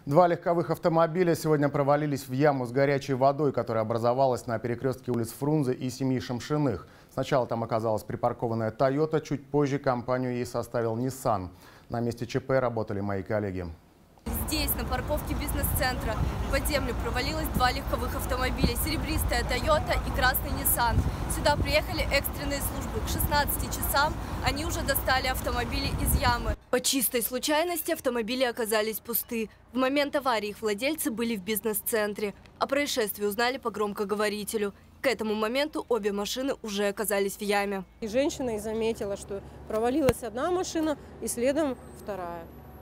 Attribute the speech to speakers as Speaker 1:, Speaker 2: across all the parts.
Speaker 1: Два легковых автомобиля сегодня провалились в яму с горячей водой, которая образовалась на перекрестке улиц Фрунзе и семьи Шамшиных. Сначала там оказалась припаркованная Toyota, чуть позже компанию ей составил Nissan. На месте ЧП работали мои коллеги.
Speaker 2: Здесь, на парковке бизнес-центра, под землю провалилось два легковых автомобиля. Серебристая Toyota и красный Nissan. Сюда приехали экстренные службы. К 16 часам они уже достали автомобили из ямы. По чистой случайности автомобили оказались пусты. В момент аварии их владельцы были в бизнес-центре. О происшествии узнали по громкоговорителю. К этому моменту обе машины уже оказались в яме.
Speaker 3: И женщина и заметила, что провалилась одна машина и следом вторая.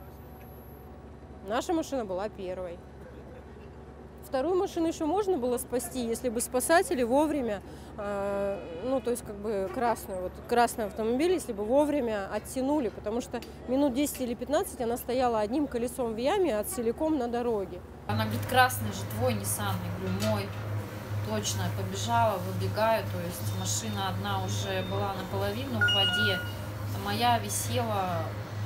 Speaker 3: Наша машина была первой. Вторую машину еще можно было спасти, если бы спасатели вовремя, красный автомобиль, если бы вовремя оттянули, потому что минут 10 или 15 она стояла одним колесом в яме, а целиком на дороге.
Speaker 4: Она говорит, красный же твой Nissan. Я говорю, мой. Точно, побежала, выбегаю, то есть машина одна уже была наполовину в воде, а моя висела,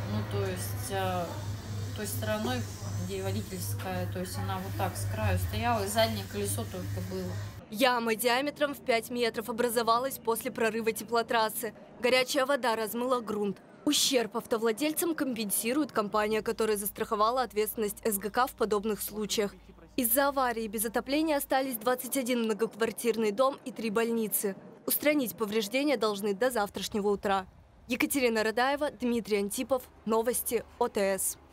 Speaker 4: той стороной, где водительская, то есть она вот так с краю стояла, и заднее колесо только было.
Speaker 2: Яма диаметром в 5 метров образовалась после прорыва теплотрассы. Горячая вода размыла грунт. Ущерб автовладельцам компенсирует компания, которая застраховала ответственность СГК в подобных случаях. Из-за аварии без отопления остались 21 многоквартирный дом и 3 больницы. Устранить повреждения должны до завтрашнего утра. Екатерина Радаева, Дмитрий Антипов. Новости ОТС.